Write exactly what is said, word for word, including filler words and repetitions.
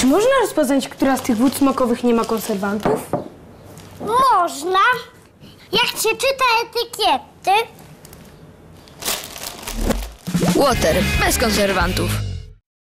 Czy można rozpoznać, która z tych wód smakowych nie ma konserwantów? Można. Jak się czyta etykiety? Water, bez konserwantów.